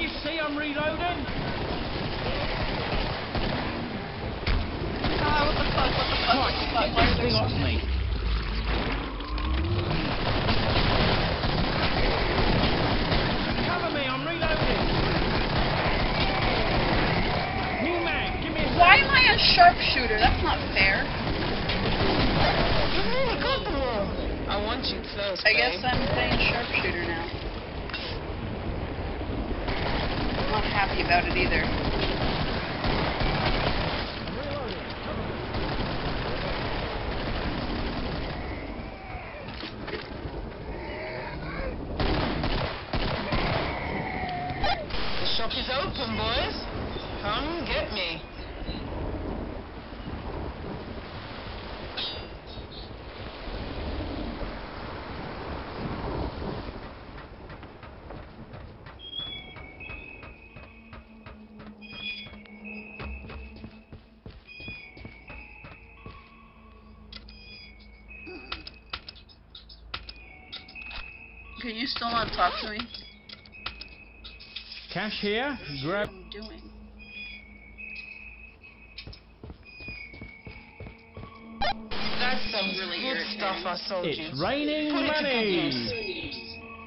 you see I'm reloading? Ah, what the fuck, what the fuck, what the fuck? Why are Thing there off so me. Cover me, I'm reloading. New mag, give me a Why am I a sharpshooter? That's not fair. You really got them all. I want you close, I guess babe. I'm playing sharpshooter now. I'm not happy about it either. The shop is open, boys. Come get me. Can you still not talk to me? cash here. Grab. What am I doing? That's some Really good irritating. stuff I sold you. It's raining Put it to good money. use.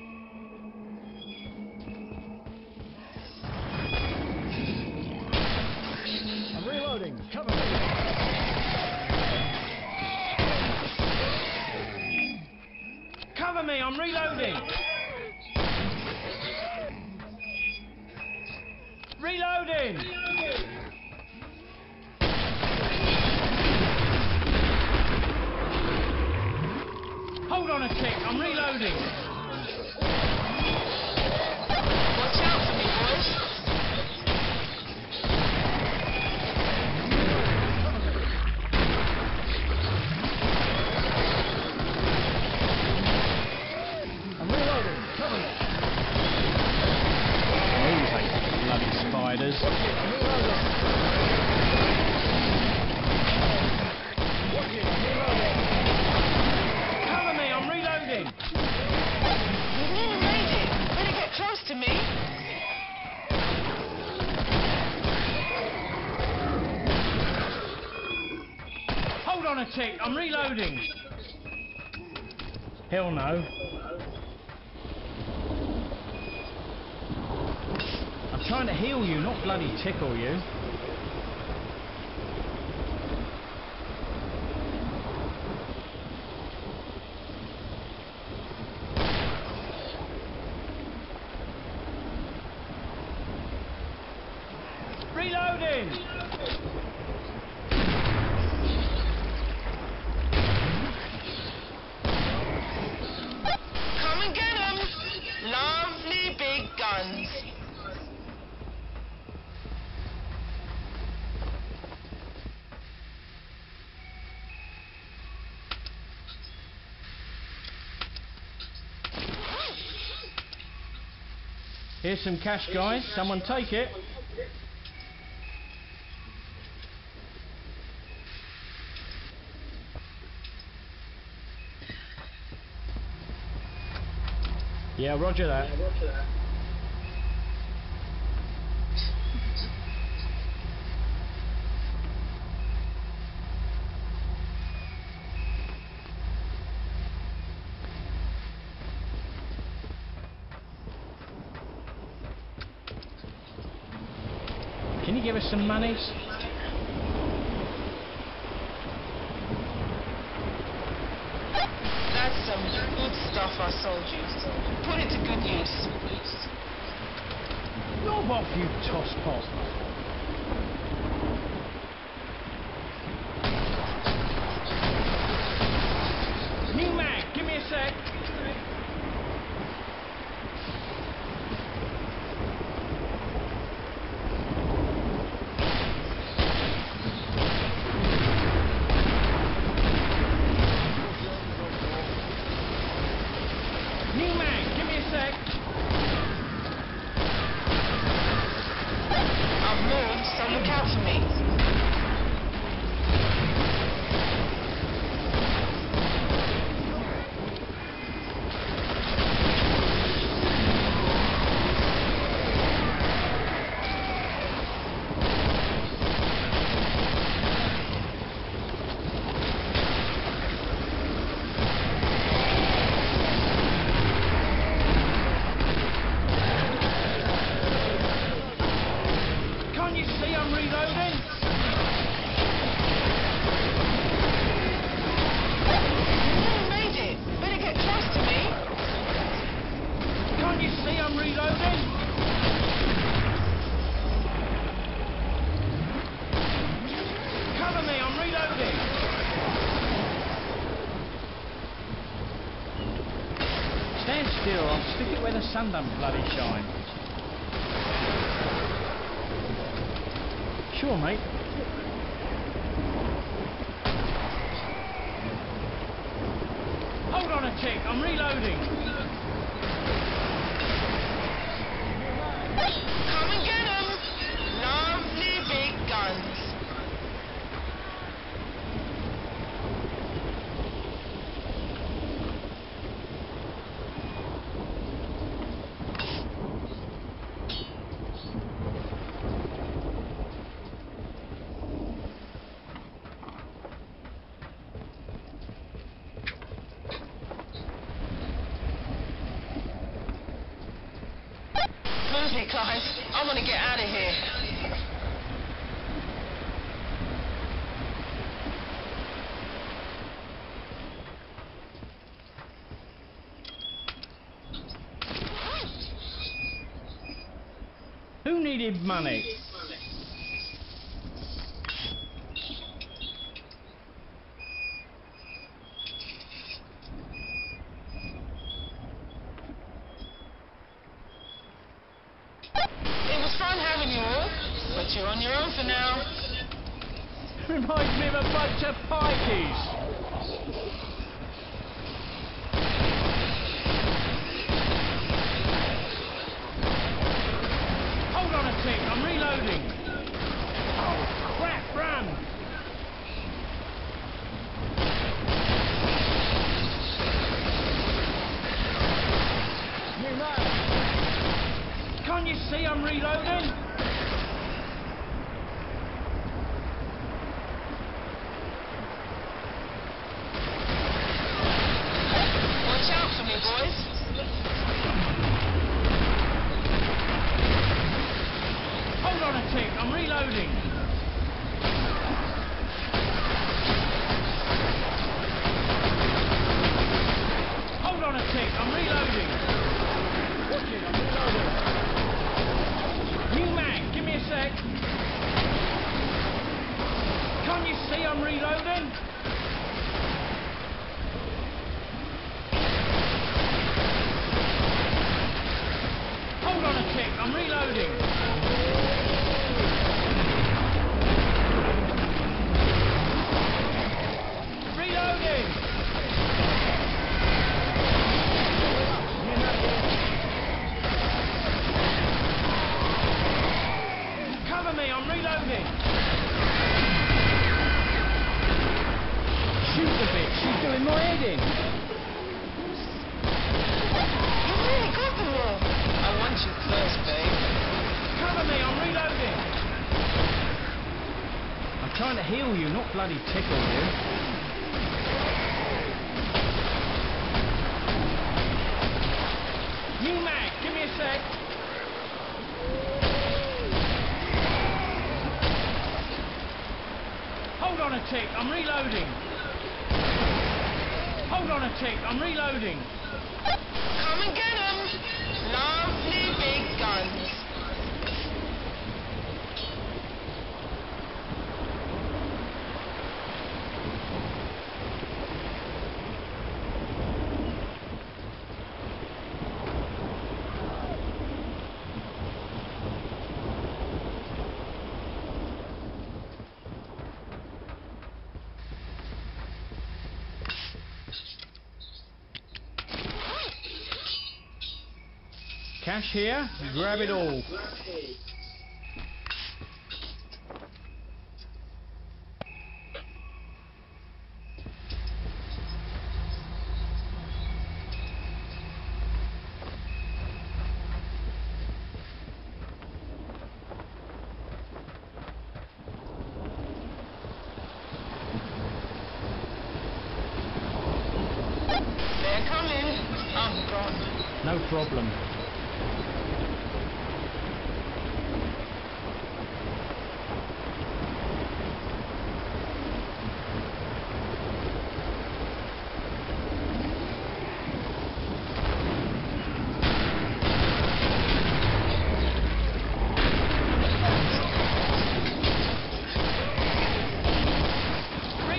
I'm reloading. Cover me. Cover me, I'm reloading. Reloading. Hold on a tick, I'm reloading. Watch out for me, boys. I'm reloading. Cover me. These ain't bloody spiders. I'm reloading. Cover me, I'm reloading. You nearly made it. Better get close to me. Hold on a tick, I'm reloading. Hell no. I'm trying to heal you, not bloody tickle you. Reloading! Come and get 'em. Lovely big guns. Here's some cash, guys. Someone take it. Yeah, roger that. Can you give us some money? That's some good stuff I sold you. Put it to good use. Knob off, you tosspot. New mag, give me a sec. New mag, give me a sec. I've moved, so look out for me. still. I'll stick it where the sun don't bloody shine. Sure, mate. Hold on a tick, I'm reloading. Come and get 'em! Lovely big guns. Move it, guys. I want to get out of here. Who needed money? It was fun having you all, but you're on your own for now. Reminds me of a bunch of pikeys. Hold on a tick, I'm reloading. Oh, crap, run. You man. Can't you see I'm reloading? Watch out for me, boys. Hold on a tick, I'm reloading. Hold on a tick, I'm reloading. Watching, I'm reloading. New man, give me a sec. Can't you see I'm reloading? Hold on a tick, I'm reloading. Reloading! Cover me, I'm reloading! Shoot the bitch, she's doing my head in! You really got them all. I want you close, babe. Cover me, I'm reloading! I'm trying to heal you, not bloody tickle you. New mag, give me a sec. Hold on a tick, I'm reloading. Hold on a tick, I'm reloading. Come and get 'em. Lovely big guns. Cash here, grab it all. They're coming. I'm gone. No problem.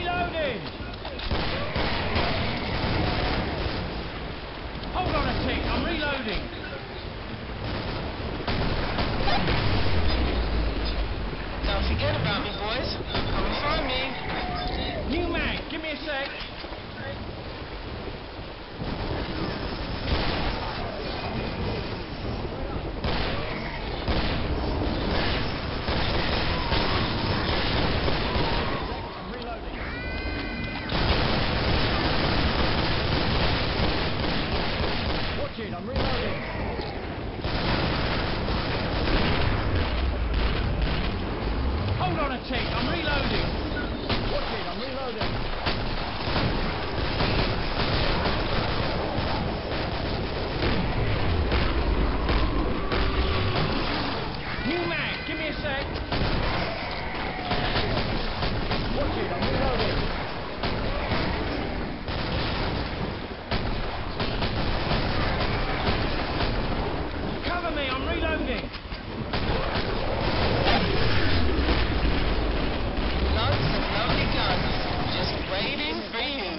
Reloading! Hold on a tick, reloading. Don't forget about me, boys. Come and find me. New mag, give me a sec. I'm reloading. Watch it, I'm reloading. Hold on a tick, I'm reloading. Watch it, I'm reloading. New mag, give me a sec. Watch it, I'm reloading. Cover me, I'm reloading. Lots of lovely guns. Just waiting for you.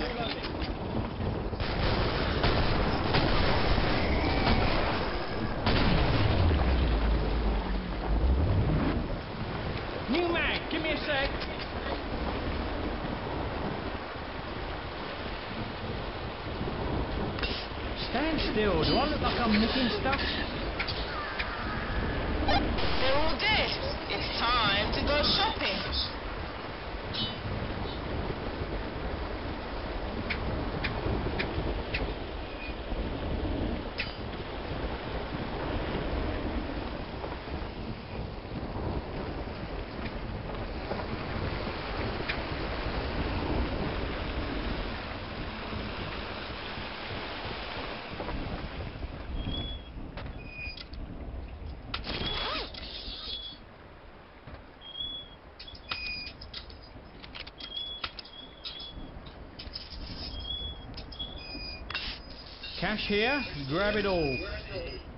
New mag, give me a sec. Stand still, do I look like I'm missing stuff? They're all dead. It's time to go shopping. Cash here, grab it all.